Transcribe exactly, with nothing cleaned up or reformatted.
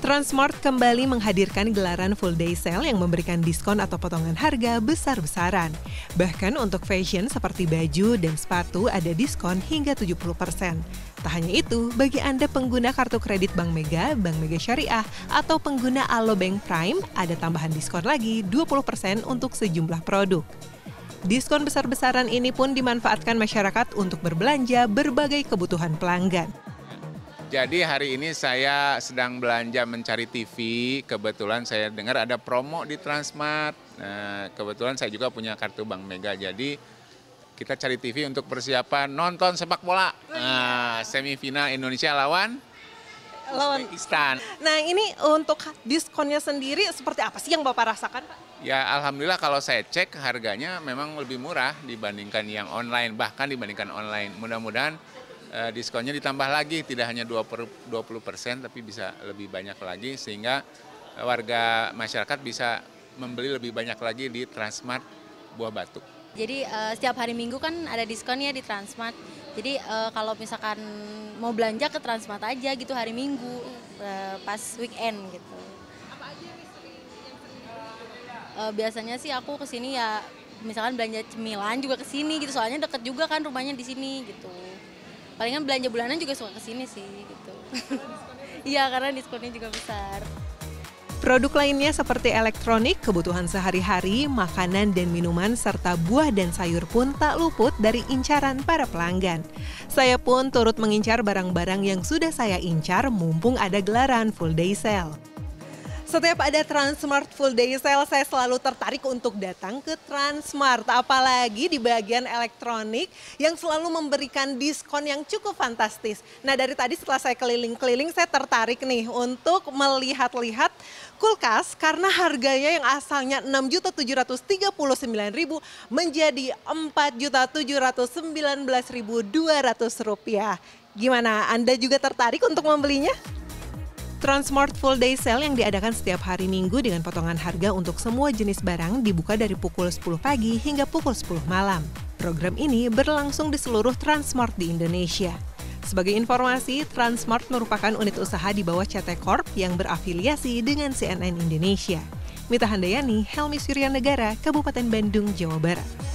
Transmart kembali menghadirkan gelaran full day sale yang memberikan diskon atau potongan harga besar-besaran. Bahkan untuk fashion seperti baju dan sepatu ada diskon hingga tujuh puluh persen. Tak hanya itu, bagi Anda pengguna kartu kredit Bank Mega, Bank Mega Syariah, atau pengguna Alobank Prime, ada tambahan diskon lagi dua puluh persen untuk sejumlah produk. Diskon besar-besaran ini pun dimanfaatkan masyarakat untuk berbelanja berbagai kebutuhan pelanggan. Jadi hari ini saya sedang belanja mencari T V, kebetulan saya dengar ada promo di Transmart. Nah, kebetulan saya juga punya kartu Bank Mega, jadi kita cari T V untuk persiapan nonton sepak bola. Nah, semifinal Indonesia lawan Lawan Uzbekistan. Nah, ini untuk diskonnya sendiri seperti apa sih yang Bapak rasakan, Pak? Ya, alhamdulillah kalau saya cek harganya memang lebih murah dibandingkan yang online, bahkan dibandingkan online. Mudah-mudahan eh, diskonnya ditambah lagi, tidak hanya dua puluh persen, tapi bisa lebih banyak lagi, sehingga warga masyarakat bisa membeli lebih banyak lagi di Transmart Buah Batu. Jadi uh, setiap hari Minggu kan ada diskon ya di Transmart. Jadi uh, kalau misalkan mau belanja ke Transmart aja gitu hari Minggu uh, pas weekend gitu. Apa aja yang sering Uh, biasanya sih aku kesini ya misalkan belanja cemilan juga kesini gitu, soalnya deket juga kan rumahnya di sini gitu. Palingan belanja bulanan juga suka kesini sih gitu. Iya karena diskonnya juga besar. Produk lainnya seperti elektronik, kebutuhan sehari-hari, makanan dan minuman, serta buah dan sayur pun tak luput dari incaran para pelanggan. Saya pun turut mengincar barang-barang yang sudah saya incar mumpung ada gelaran full day sale. Setiap ada Transmart Full Day Sale, saya selalu tertarik untuk datang ke Transmart. Apalagi di bagian elektronik yang selalu memberikan diskon yang cukup fantastis. Nah, dari tadi setelah saya keliling-keliling, saya tertarik nih untuk melihat-lihat kulkas karena harganya yang asalnya enam juta tujuh ratus tiga puluh sembilan ribu menjadi empat juta tujuh ratus sembilan belas ribu dua ratus rupiah. Gimana, Anda juga tertarik untuk membelinya? Transmart Full Day Sale yang diadakan setiap hari Minggu dengan potongan harga untuk semua jenis barang dibuka dari pukul sepuluh pagi hingga pukul sepuluh malam. Program ini berlangsung di seluruh Transmart di Indonesia. Sebagai informasi, Transmart merupakan unit usaha di bawah C T Corp yang berafiliasi dengan C N N Indonesia. Mita Handayani, Helmi Suryanegara, Kabupaten Bandung, Jawa Barat.